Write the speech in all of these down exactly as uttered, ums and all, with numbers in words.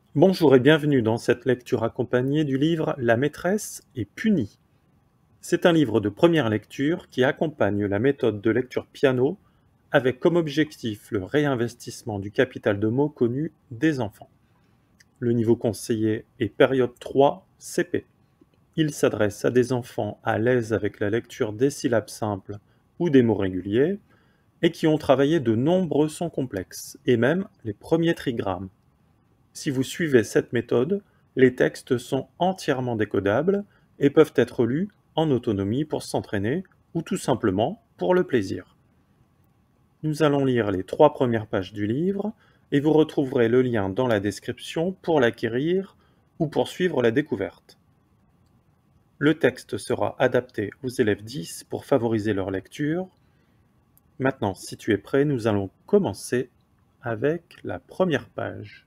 Bonjour et bienvenue dans cette lecture accompagnée du livre La maîtresse est punie. C'est un livre de première lecture qui accompagne la méthode de lecture piano avec comme objectif le réinvestissement du capital de mots connu des enfants. Le niveau conseillé est période trois C P. Il s'adresse à des enfants à l'aise avec la lecture des syllabes simples ou des mots réguliers et qui ont travaillé de nombreux sons complexes et même les premiers trigrammes. Si vous suivez cette méthode, les textes sont entièrement décodables et peuvent être lus en autonomie pour s'entraîner ou tout simplement pour le plaisir. Nous allons lire les trois premières pages du livre et vous retrouverez le lien dans la description pour l'acquérir ou pour suivre la découverte. Le texte sera adapté aux élèves dix pour favoriser leur lecture. Maintenant, si tu es prêt, nous allons commencer avec la première page.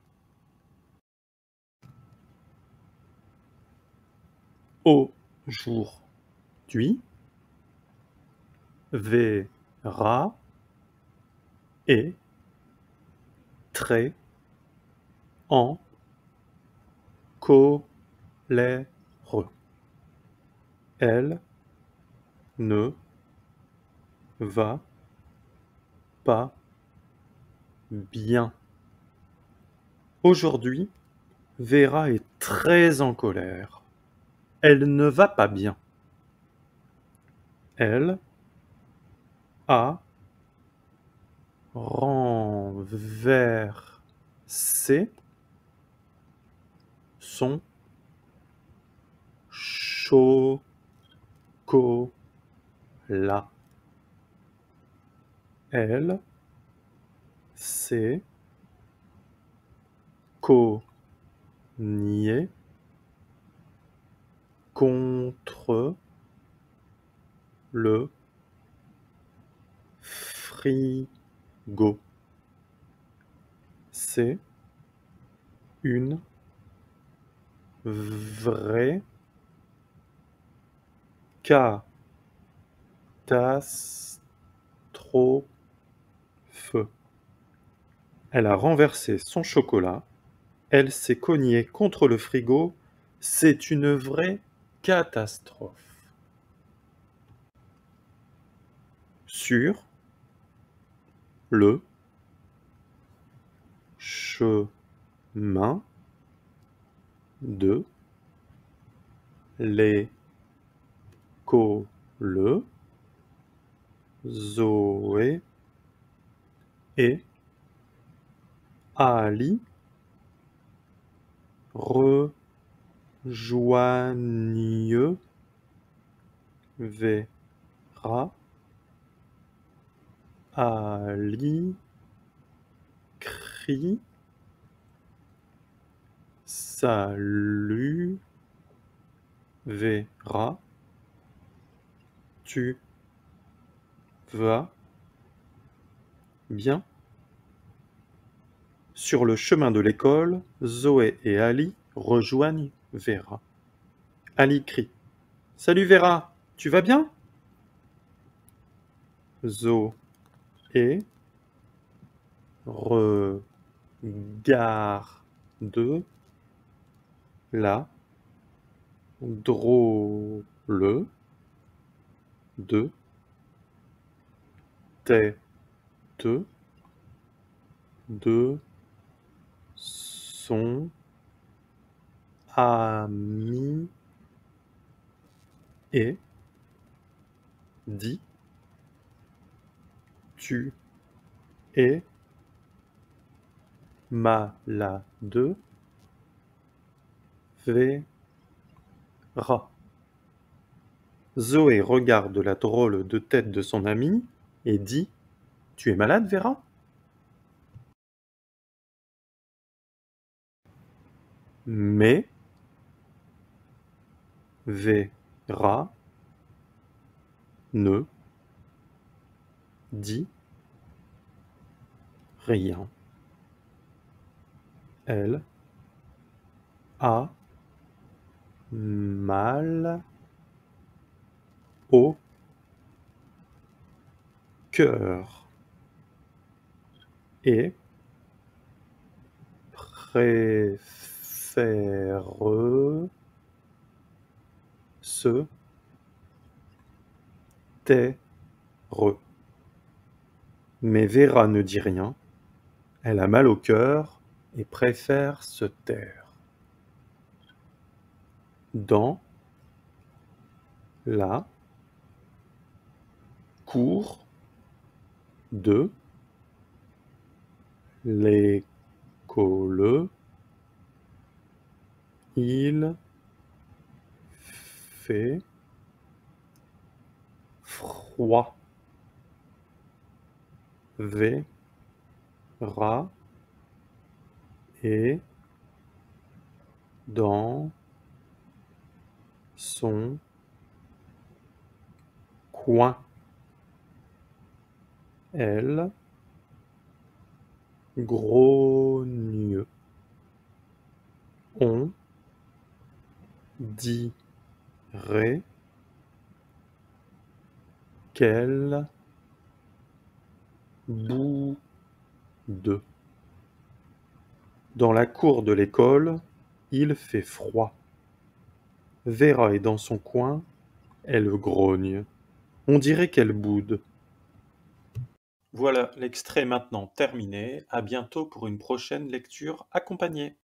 Aujourd'hui, Vera est très en colère. Elle ne va pas bien. Aujourd'hui, Vera est très en colère. Elle ne va pas bien. Elle a renversé son chocolat. Elle s'est cognée contre le frigo. C'est une vraie catastrophe. Elle a renversé son chocolat. Elle s'est cognée contre le frigo. C'est une vraie catastrophe. Sur le chemin de l'école, Zoé et Ali rejoignent Vera. Ali crie « Salut Vera, tu vas bien ?» Sur le chemin de l'école, Zoé et Ali rejoignent Vera. Ali crie « Salut Vera, tu vas bien ?» Zoé regarde la drôle de tête de son ami et dit « Tu es malade, Vera. » Zoé regarde la drôle de tête de son ami et dit « Tu es malade, Vera ? » Mais Vera ne dit rien. Elle a mal au cœur et préfère faire se taire. Mais Véra ne dit rien, elle a mal au cœur et préfère se taire. Dans la cour de l'école, il fait froid. Véra est dans son coin. Elle grogne. On dirait qu'elle boude. Dans la cour de l'école, il fait froid. Véra est dans son coin, elle grogne. On dirait qu'elle boude. Voilà, l'extrait est maintenant terminé. À bientôt pour une prochaine lecture accompagnée.